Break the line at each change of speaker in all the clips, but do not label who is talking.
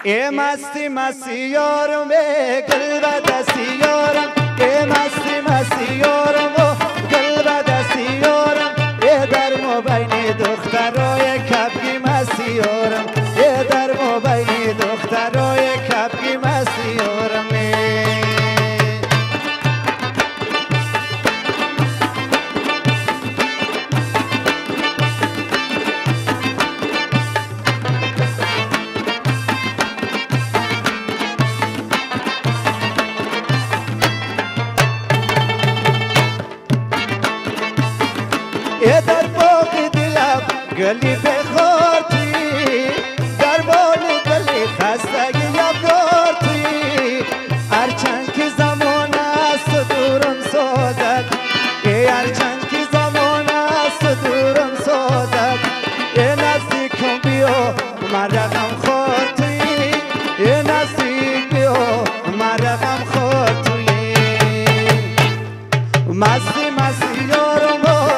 ای مستی مستی یارم ای گل و دستی یارم ای مستی مستی یارم و گل و دستی یارم ای در مبین دخترای کبگی مستی یارم ای در مبین دخترای کبگی مستی یارم ای در باغ دلم گلی بخور توی در بال گلی خستگی یبدار توی هرچند که زمان است دورم سازد ای هرچند که زمان است دورم سازد ای نزدیکم بیا من رقم خور توی ای نزدیک بیا من رقم خور توی مستی مستی یارم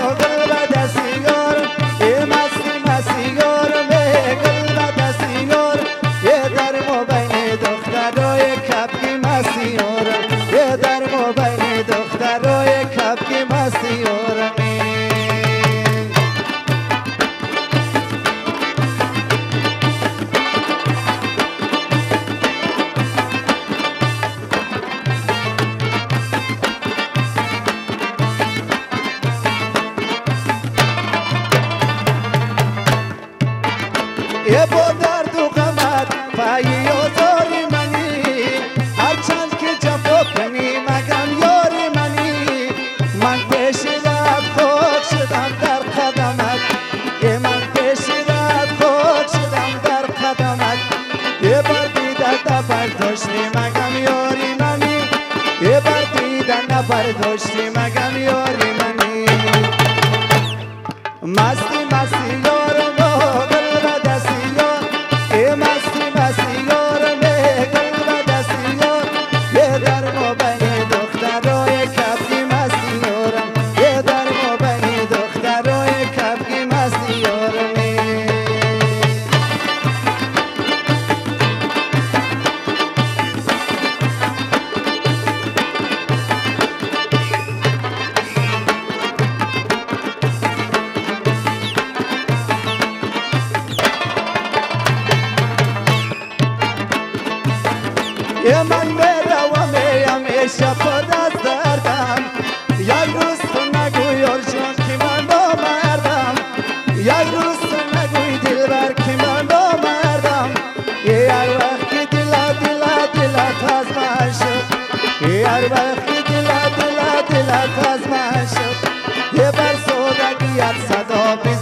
ای با درد و غمت پایی آزاری منی هرچند که جفا کنی مگم یاری منی من پیش رد خود شدم در قدمت ای من پیش رد خود شدم در قدمت ای بر دیدن نبرداشتی مگم یاری منی ای بر دیدن نبرداشتی مگم یاری منی مستی مستی یارم ای من میروم همیشه خود از دردم یک روز تو نگوی یارجان که من با مردم یک روز تو نگوی دلبر که من با مردم هر وقت که دلت از من شد هر وقت که دلت از من شد یه بر سودگیت صدا